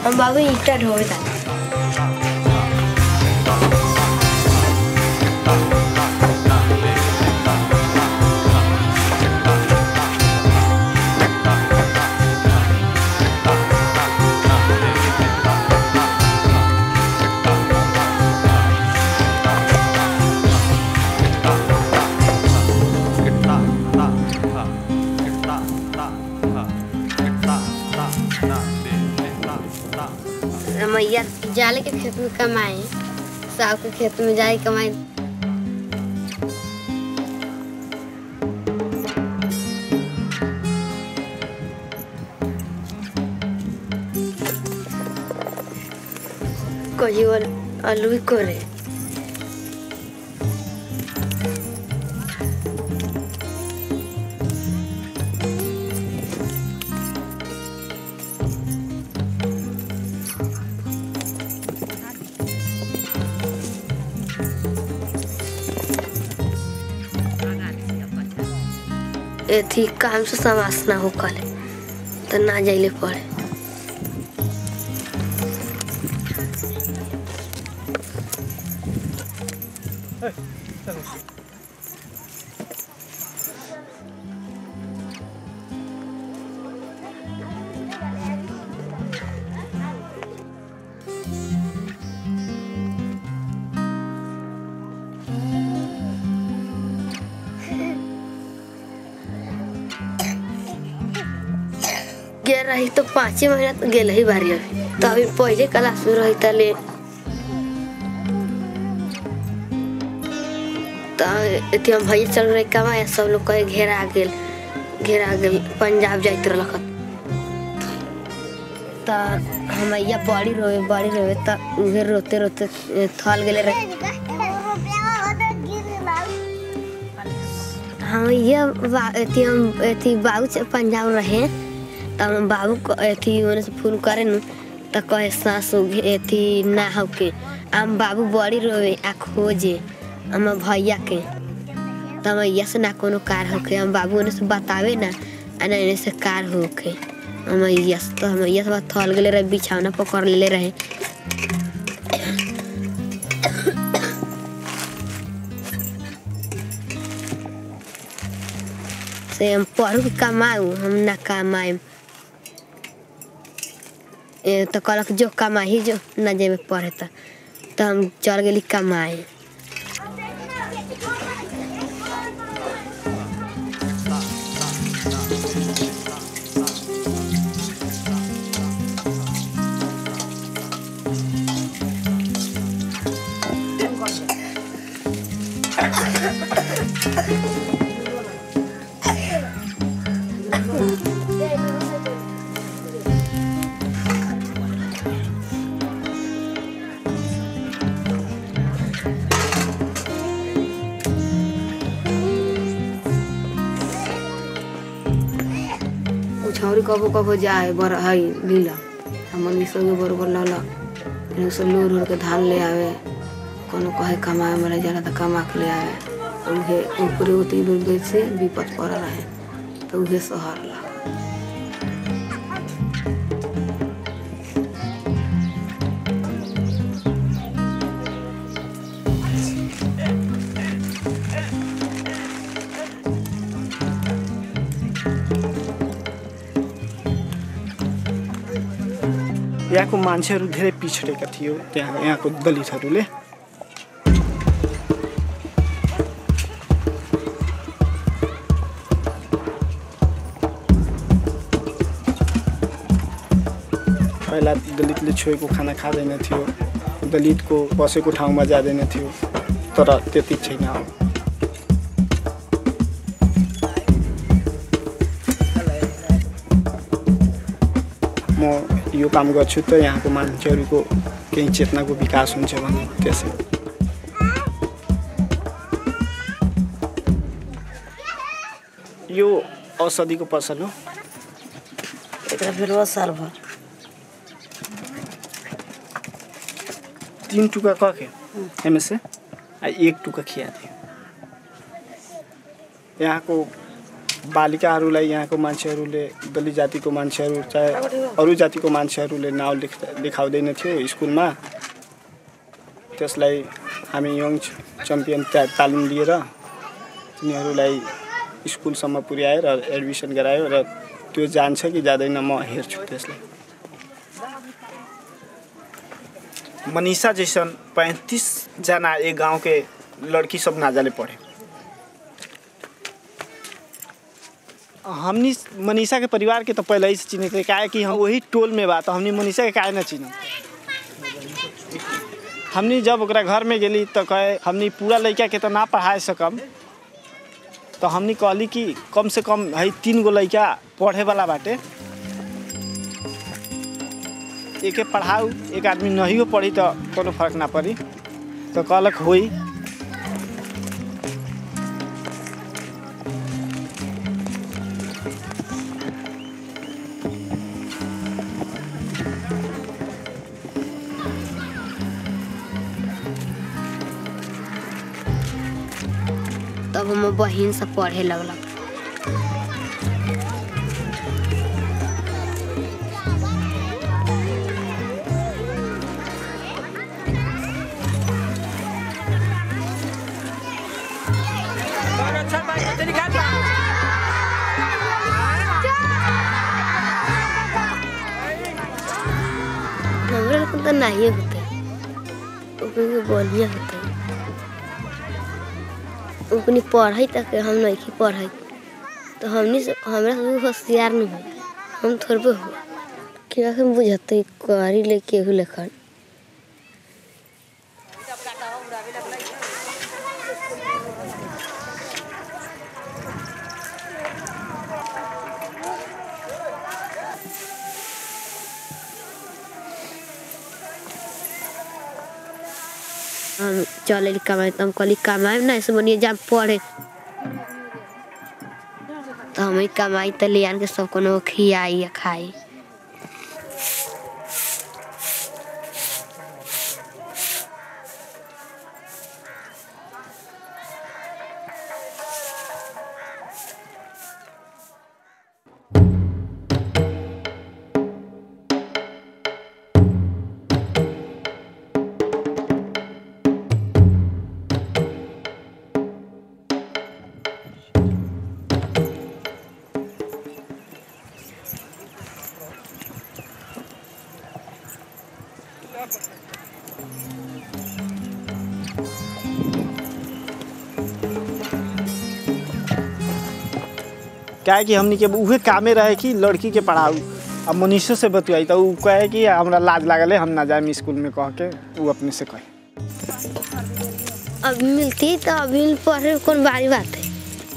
हम बाबू ईटा ढोए था। मैया जाले के खेत में कमाए, साहब के खेत में जाए कमाए। कोई आलू भी करे। एथी काम से समास ना हो कल तो ना जाइले पड़े। गेल रही तो 5 महीना तो गेल ही बारी अभी तो अभी पहले क्लास में रही तले तो हम भैया चल रहे कमाए। सब लोग कहे घेरा गेल पंजाब जाते रख तो हमैया बड़ी रोए तो उधर रोते रोते थल गए रहे। हम ये बाबू पंजाब रहे तब हम बाबू को ओने से फोन करे न तो कहे सासू ना हो के हम बाबू बड़ी रोवे आ खोजे हम भैया के तब मैया से ना कोनो कार होके हम बाबू ओने से बतावे ना ना एने से कार होके हम मैया से थल गए रहे बिछौना पकड़ ले रहे। से हम पढ़ू के कमाऊ हम ना कमाए तो कहलक जो कमाही जो न जेबे पढ़े तो हम चल गए कमाए। छौरी कबो जाए बर है लीला हमन संगे बरोबर लल सब लोर के धान ले आवे कोनो कहे कमाए मरे जाला तो कमा के ले आवे उहे ऊपरे उतरी दूर से विपत पड़ रहे तो उहे शहर ला। यहाँको मान्छेहरू धेरै पिछडेका थियो त्यहाँ यहाँको दलितहरूले। पहिला दलितले छोएको खाना खाँदैन थियो, दलितको बसेको ठाउँमा जाँदैन थियो, तर त्यति छैन अब। म यो काम गर्छु त यहाँको मान्छेहरूको केही चेतनाको विकास हुन्छ भने त्यसै। यो औषधिको पसल हो। एकरा फेर साल भर 3 टुका कके एमे से 1 टुका खिया दियो। यहाँको बालिकाहरूलाई यहाँको मान्छेहरूले दलित जातिको मान्छेहरू चाहे अरू जातिको मान्छेहरूले नाउँ लेखाउँदैन थियो स्कुलमा। त्यसलाई हामी यङ च्याम्पियन तालिम लिएर तिनीहरूलाई स्कुलसम्म पुर्यायो र एडमिसन गरायो र त्यो जान्छ कि जाँदैन म हेर्छु त्यसलाई। मनीषा जैसन 35 जना एक गांव के लड़की सब नाजाले पढ़े। हमनी मनीषा के परिवार के तो पहले ही से चिने थे, काहे कि हम वही टोल में बा, तो हमनी मनीषा के काहे न चिने। हमनी जब ओकरा घर में गेली तो कहे हमनी पूरा लड़का के तो ना पढ़ाए सकम, तो हमनी कहली कि कम से कम है 3 गो लड़का पढ़े वाला बाटे, एक पढ़ाऊ, एक आदमी नहीं हो पढ़ी तो कोनो फर्क ना पड़ी। तो कहलक होई। तब हम बहिन से पढ़े लगलक। हमरा तो नहीं होते, बढ़िया होते। अपनी पढ़ाई तक हम नहीं पढ़ाई तो हमने हमरा से होशियार नहीं हो, हम थोड़े हो क्या हम बुझते करी ले केहू लेखन। हम चले कमाए तो हम कहली कमाए ना ऐसे बनिए जब पढ़े तो हम कमाई तो ले आन के सब को खियाई या खाई। क्या है कि हमनी के उहे कामे रहे कि लड़की के पढ़ाऊ। अब मनीषो से बतवाई तो वो कहे कि हमरा लाज लागल है हम ना जाए स्कूल में, कह के वो अपने से कहे। अब मिलती तो अभी पढ़े कौन बारी बात है,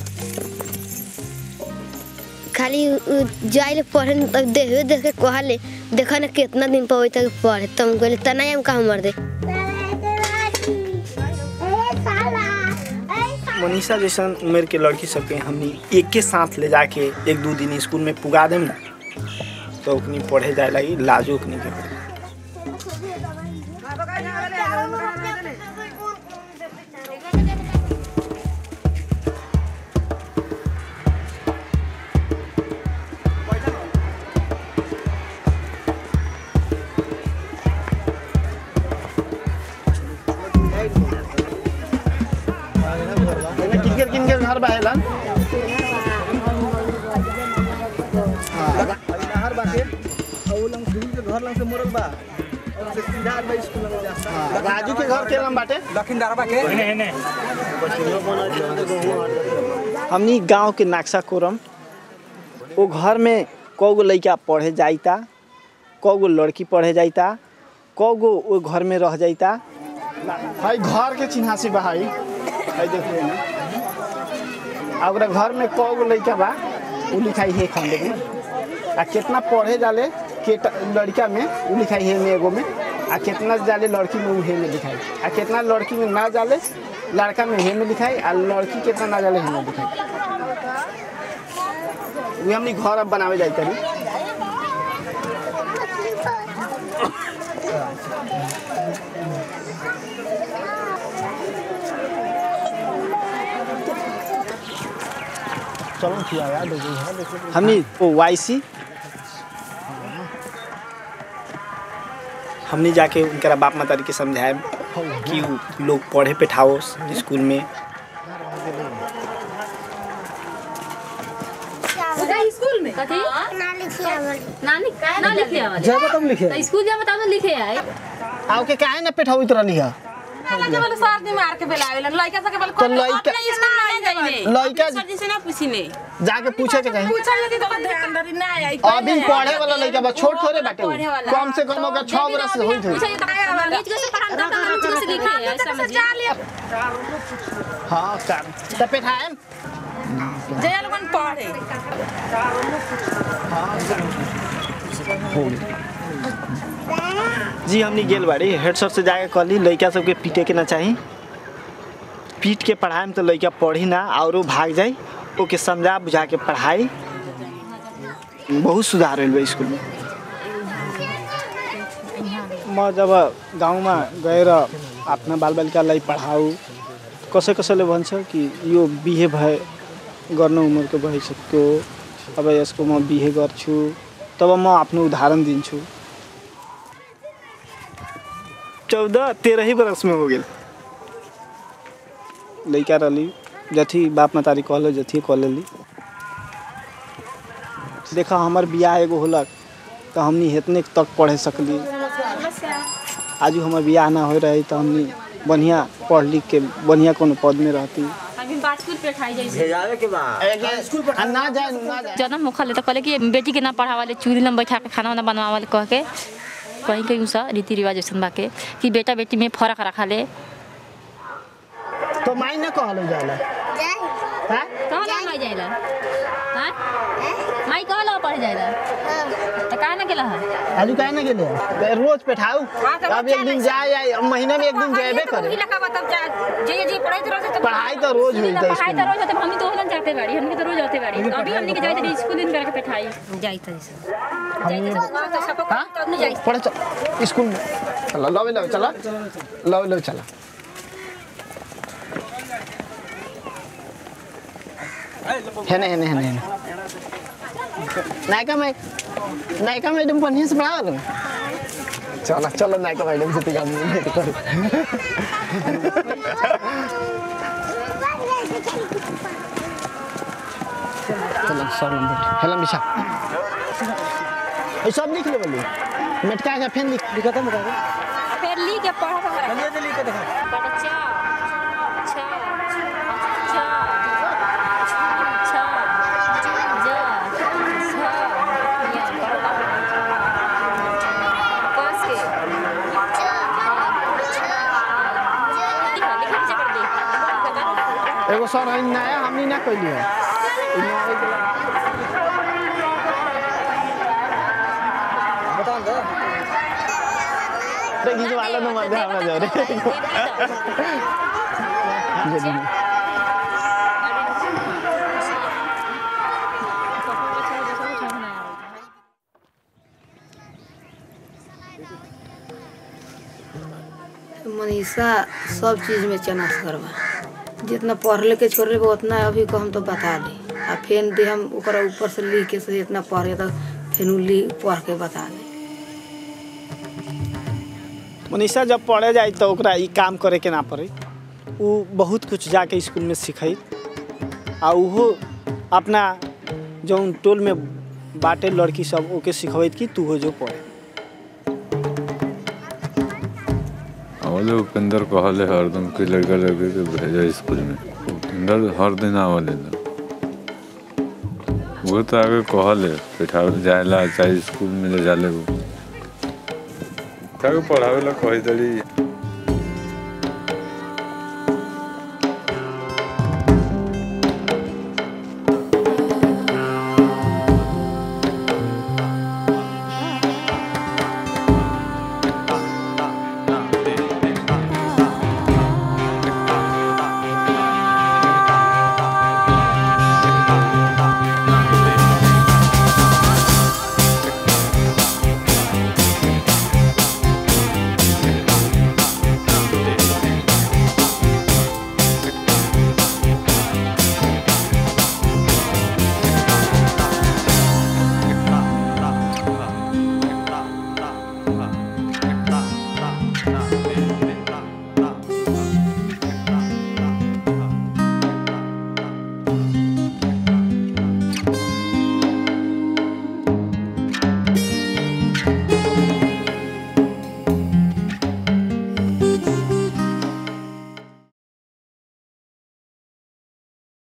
खाली जाए पढ़े तब देख के कहले देखा ना कितना दिन पवे तक पढ़े, तुम कहले तना हम कहाँ मर दे। मनीषा जैसन उम्र के लड़की सबके हमनी एक के साथ ले जाके 1-2 दिन स्कूल में पुगा देम ना तो अपनी पढ़े जाए लगी लाजो नहीं के। किनके घर बाहेला हर बाटे और लंग खुली के घर लंग से मोरल बा और से सीधा बा स्कूल में जा। राजू के घर के लंग बाटे लखींदारबा के ने हमनी गांव के नाक्सा कोरम वो घर में कौगो लड़का पढ़े जाइता, कौगो लड़की पढ़े जाइता, कौगो वो घर में रह जाइता। भाई घर के चिन्हासी बा है देखिए ना, अगर घर में कौगो लड़का बा वो लिखाई है खंडे में, आ कितना पढ़े जाले के लड़का में वो लिखाई है में एगो में, आ कितना जाले लड़की में उहे में लिखाई, आ कितना लड़की में ना जाले लड़का में हे में लिखाई, आ लड़की कितना ना जाले हे में लिखाई। वो हमनी घर अब बनावे जाते हैं। चलो किया यार देखो हमनी ओ वाईसी हमनी जाके उनका बाप माता के समझाए कि लोग पढ़े बैठाओ स्कूल में। स्कूल में कथी ना लिखिया वाले जब तुम लिखे तो स्कूल जा बताओ ना लिखे आए आओ के काहे ना बैठाओ इतना लिखा वाला के वाला सर्दी मार के बेलावेला लइका सब के वाला तो लइका स्कूल में जाइने लइका सर्दी से ना पूछिने जाके पूछे के कहीं पूछा यदि तो ध्यान दरी ना आई अभी पढ़े वाला लइका बा छोट थोड़े बाटे कम से कम होगा 6 बरस से होई थे पूछा ये तो वाला बीच से पढ़ा तो हम से लिखे है समझिए हां कर त बैठाएम जेल मन पढ़े जी हमनी गेल बाड़ी हेड सर से जाके कहली लइका सबके पीटे के ना चाही पीट के पढ़ाएम तो लइका पढ़ी ना और भाग जाई ओके समझा बुझा के पढ़ाई बहुत सुधार होल बा स्कूल में। म जब गाँव में गएर अपना बाल बालिका लाई पढ़ाऊ कसै कसैले भन्छ कि यो बिहे भए गर्न उमेरको भइसक्यो अब यसको म बिहे गर्छु तब म आफ्नो उदाहरण दिन्छु 14-13 बरस में हो गए लड़का रही जथी बाप मातारी कहल जथी कह ली देखा हमार बियाह एगो होलक तो हमनी हेतने तक पढ़े सकली आज हमार बियाह ना हो रही तो हमनी बढ़िया पढ़ लिख के बढ़िया कोनो पद में रहती अभी बाजपुर पे खाई जाई भेजावे के बाद स्कूल पर ना जाए जन्म मुखले तो कहले कि बेटी के ना पढ़ावाले चूल्ही में बैठा के खाना बनवावाले कह के कहीं कहीं सा रीति रिवाज ऐसा बाके कि बेटा बेटी में फर्क रखा ले तो माई ना कहलो जाला हां कहला माई जाइला हां माई कहला पढ़ जाइला तो काहे ना गेला आज काहे ना गेले रोज बैठाऊ अब एक दिन जाए महीना में एक दिन जाबे करे जे पढ़ाई तो पढ़ाई तो रोज होई था पढ़ाई तो रोज होते हम तो होलन जाते बाड़ी हमके तो रोज होते बाड़ी अभी हमनी के जाई थे स्कूल दिन करके बैठाई जाई था पढ़ चल स्कूल में चला लो चला है नायका मैडम बढ़िया से पढ़ा लो चलो नायका मैडम से काम करो चलो सर हेलो मिशा ये सब लिख ले बोली मेटका का फेन लिखा था मुका फिर लिख के पढ़ा हमरा जल्दी लिख के देखा बच्चा एगो सर है नया हमनी ना कहली है बता दो देखिए जो वाला नंबर दे हमरा जा रे मनीषा सब चीज़ में चनस करवा जितना पढ़ ले के छोड़ रहे उतना अभी को हम तो बता दी आ फिर दे हम ऊपर ऊपर से लिख के से इतना पढ़े तो फिर पढ़ के बता दे। मनीषा जब पढ़े जाए तो ओकरा ई काम करे के ना पड़े वो बहुत कुछ जाके स्कूल में सीखई आ वो अपना जो टोल में बाटे लड़की सब ओके सिखबैत कि तू हो जो पढ़े आवले उपेंद्र कहले हरदम के लड़का लड़के के भेजा स्कूल में उपेंद्र हर दिन आवले वो तो आगे कहले बैठावे जाएला चाहे स्कूल में ले जाले वो ताके पढ़ावे ला कहि दली